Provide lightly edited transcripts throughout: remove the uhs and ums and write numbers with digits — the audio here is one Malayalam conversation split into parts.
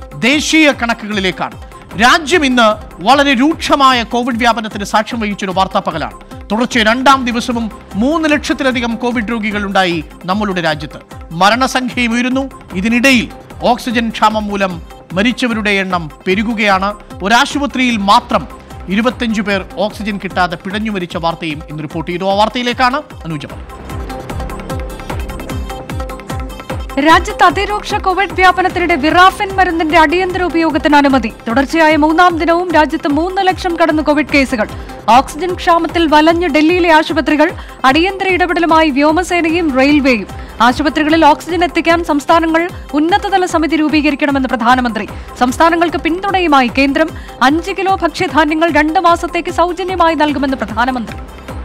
ദേശീയ കണക്കുകളിലേക്കാണ്. രാജ്യം ഇന്ന് വളരെ രൂക്ഷമായ കോവിഡ് വ്യാപനത്തിന് സാക്ഷ്യം വഹിച്ചൊരു വാർത്താപ്പകലാണ്. തുടർച്ചയായ രണ്ടാം ദിവസവും 3 ലക്ഷത്തിലധികം കോവിഡ് രോഗികൾ ഉണ്ടായി നമ്മളുടെ രാജ്യത്ത്. മരണസംഖ്യയും ഉയരുന്നു. ഇതിനിടയിൽ ഓക്സിജൻ ക്ഷാമം മൂലം മരിച്ചവരുടെ എണ്ണം പെരുകുകയാണ്. ഒരാശുപത്രിയിൽ മാത്രം 25 പേർ ഓക്സിജൻ കിട്ടാതെ പിടഞ്ഞു മരിച്ച വാർത്തയും ഇന്ന് റിപ്പോർട്ട് ചെയ്തു. ആ വാർത്തയിലേക്കാണ് അനുജ. രാജ്യത്ത് അതിരൂക്ഷ കോവിഡ് വ്യാപനത്തിനിടെ വിറാഫിൻ മരുന്നിന്റെ അടിയന്തര ഉപയോഗത്തിന് അനുമതി. തുടർച്ചയായ 3-ാം ദിനവും രാജ്യത്ത് 3 ലക്ഷം കടന്ന് കോവിഡ് കേസുകൾ. ഓക്സിജൻ ക്ഷാമത്തിൽ വലഞ്ഞ് ഡൽഹിയിലെ ആശുപത്രികൾ. അടിയന്തര ഇടപെടലുമായി വ്യോമസേനയും റെയിൽവേയും. ആശുപത്രികളിൽ ഓക്സിജൻ എത്തിക്കാൻ സംസ്ഥാനങ്ങൾ ഉന്നതതല സമിതി രൂപീകരിക്കണമെന്ന് പ്രധാനമന്ത്രി. സംസ്ഥാനങ്ങൾക്ക് പിന്തുണയുമായി കേന്ദ്രം 5 കിലോ ഭക്ഷ്യധാന്യങ്ങൾ 2 മാസത്തേക്ക് സൗജന്യമായി നൽകുമെന്ന് പ്രധാനമന്ത്രി.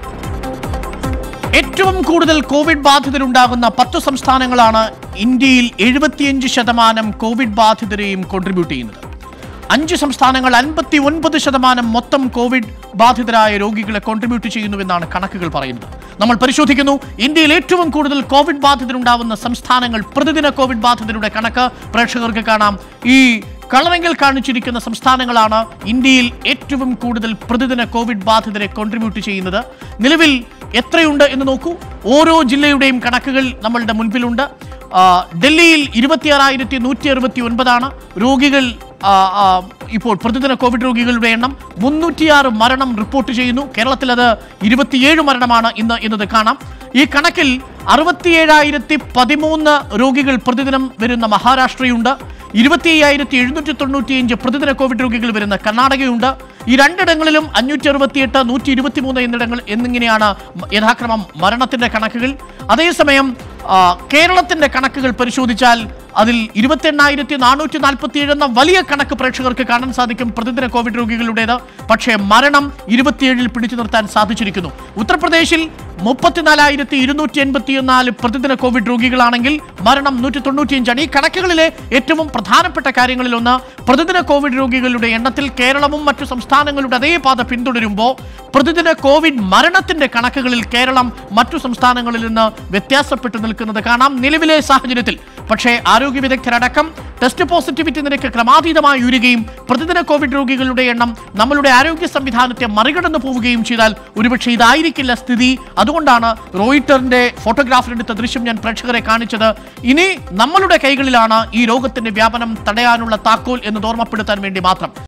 ഏറ്റവും കൂടുതൽ കോവിഡ് ബാധിതരുണ്ടാകുന്ന 10 സംസ്ഥാനങ്ങളാണ് ഇന്ത്യയിൽ 75% കോവിഡ് ബാധിതരെയും കോൺട്രിബ്യൂട്ട് ചെയ്യുന്നത്. 5 സംസ്ഥാനങ്ങൾ 59% മൊത്തം കോവിഡ് ബാധിതരായ രോഗികളെ കോൺട്രിബ്യൂട്ട് ചെയ്യുന്നുവെന്നാണ് കണക്കുകൾ പറയുന്നത്. നമ്മൾ പരിശോധിക്കുന്നു ഇന്ത്യയിൽ ഏറ്റവും കൂടുതൽ കോവിഡ് ബാധിതരുണ്ടാവുന്ന സംസ്ഥാനങ്ങൾ. പ്രതിദിന കോവിഡ് ബാധിതരുടെ കണക്ക് പ്രേക്ഷകർക്ക് കാണാം. ഈ കളറിങ്ങിൽ കാണിച്ചിരിക്കുന്ന സംസ്ഥാനങ്ങളാണ് ഇന്ത്യയിൽ ഏറ്റവും കൂടുതൽ പ്രതിദിന കോവിഡ് ബാധിതരെ കോൺട്രിബ്യൂട്ട് ചെയ്യുന്നത്. നിലവിൽ എത്രയുണ്ട് എന്ന് നോക്കൂ. ഓരോ ജില്ലയുടെയും കണക്കുകൾ നമ്മളുടെ മുൻപിലുണ്ട്. ഡൽഹിയിൽ 26,169 രോഗികൾ. ഇപ്പോൾ പ്രതിദിന കോവിഡ് രോഗികളുടെ എണ്ണം 306 മരണം റിപ്പോർട്ട് ചെയ്യുന്നു. കേരളത്തിൽ അത് 27 മരണമാണ് ഇന്ന് എന്നത് കാണാം. ഈ കണക്കിൽ 67,013 രോഗികൾ പ്രതിദിനം വരുന്ന മഹാരാഷ്ട്രയുണ്ട്. 25,795 പ്രതിദിന കോവിഡ് രോഗികൾ വരുന്ന കർണാടകയുണ്ട്. ഈ രണ്ടിടങ്ങളിലും 568, 123 എന്നിങ്ങനെയാണ് യഥാക്രമം മരണത്തിന്റെ കണക്കുകൾ. അതേസമയം കേരളത്തിന്റെ കണക്കുകൾ പരിശോധിച്ചാൽ അതിൽ 28,447 എന്ന വലിയ കണക്ക് പ്രേക്ഷകർക്ക് കാണാൻ സാധിക്കും പ്രതിദിന കോവിഡ് രോഗികളുടേത്. പക്ഷേ മരണം 27 പിടിച്ചു നിർത്താൻ സാധിച്ചിരിക്കുന്നു. ഉത്തർപ്രദേശിൽ 34,284 പ്രതിദിന കോവിഡ് രോഗികളാണെങ്കിൽ മരണം 195. ഈ കണക്കുകളിലെ ഏറ്റവും പ്രധാനപ്പെട്ട കാര്യങ്ങളിലൊന്ന് പ്രതിദിന കോവിഡ് രോഗികളുടെ എണ്ണത്തിൽ കേരളവും മറ്റു സംസ്ഥാനങ്ങളുടെ അതേ പാത പിന്തുടരുമ്പോൾ പ്രതിദിന കോവിഡ് മരണത്തിന്റെ കണക്കുകളിൽ കേരളം മറ്റു സംസ്ഥാനങ്ങളിൽ നിന്ന് വ്യത്യാസപ്പെട്ടു നിൽക്കുന്നത് കാണാം നിലവിലെ സാഹചര്യത്തിൽ. പക്ഷേ ആരോഗ്യ വിദഗ്ധരടക്കം ടെസ്റ്റ് പോസിറ്റിവിറ്റി നിരക്ക് ക്രമാതീതമായി ഉയരുകയും പ്രതിദിന കോവിഡ് രോഗികളുടെ എണ്ണം നമ്മളുടെ ആരോഗ്യ സംവിധാനത്തെ മറികടന്നു പോവുകയും ചെയ്താൽ ഒരുപക്ഷെ ഇതായിരിക്കില്ല സ്ഥിതി. അതുകൊണ്ടാണ് റോയിറ്ററിന്റെ ഫോട്ടോഗ്രാഫിലെടുത്ത ദൃശ്യം ഞാൻ പ്രേക്ഷകരെ കാണിച്ചത്. ഇനി നമ്മളുടെ കൈകളിലാണ് ഈ രോഗത്തിന്റെ വ്യാപനം തടയാനുള്ള താക്കോൽ എന്ന് ഓർമ്മപ്പെടുത്താൻ വേണ്ടി മാത്രം.